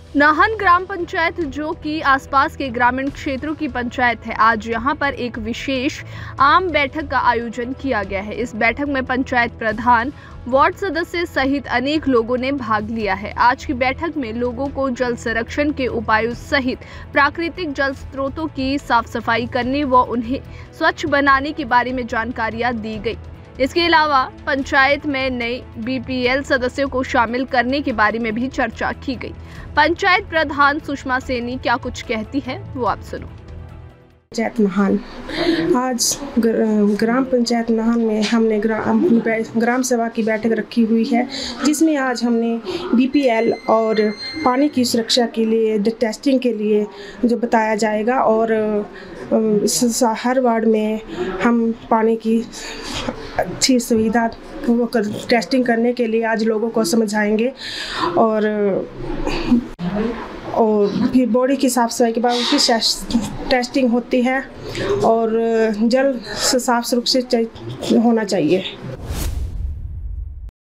नाहन ग्राम पंचायत, जो कि आसपास के ग्रामीण क्षेत्रों की पंचायत है, आज यहां पर एक विशेष आम बैठक का आयोजन किया गया है। इस बैठक में पंचायत प्रधान, वार्ड सदस्य सहित अनेक लोगों ने भाग लिया है। आज की बैठक में लोगों को जल संरक्षण के उपायों सहित प्राकृतिक जल स्रोतों की साफ सफाई करने व उन्हें स्वच्छ बनाने के बारे में जानकारियां दी गई। इसके अलावा पंचायत में नए बीपीएल सदस्यों को शामिल करने के बारे में भी चर्चा की गई। पंचायत प्रधान सुषमा सैनी क्या कुछ कहती है, वो आप सुनो। पंचायत नाहन, आज ग्राम पंचायत नाहन में हमने ग्राम सभा की बैठक रखी हुई है, जिसमें आज हमने बीपीएल और पानी की सुरक्षा के लिए टेस्टिंग के लिए जो बताया जाएगा, और हर वार्ड में हम पानी की अच्छी सुविधा टेस्टिंग करने के लिए आज लोगों को समझाएंगे, और फिर बॉडी की साफ़ सफाई के बाद उसकी टेस्टिंग होती है, और जल साफ सुरक्षित होना चाहिए।